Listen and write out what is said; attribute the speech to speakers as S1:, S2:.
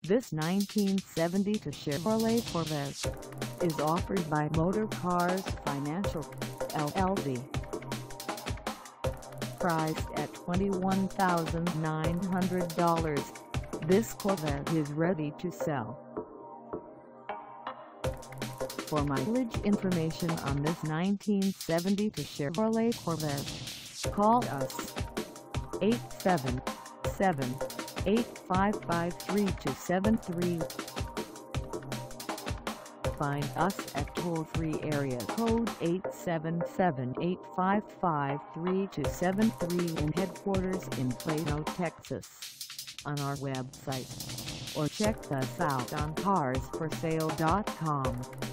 S1: This 1972 Chevrolet Corvette is offered by Motorcars Financial, LLC. Priced at $21,900, this Corvette is ready to sell. For mileage information on this 1972 Chevrolet Corvette, call us 877-855-3273. Find us at toll-free area code 877-855-3273 and headquarters in Plano, Texas, on our website, or check us out on carsforsale.com.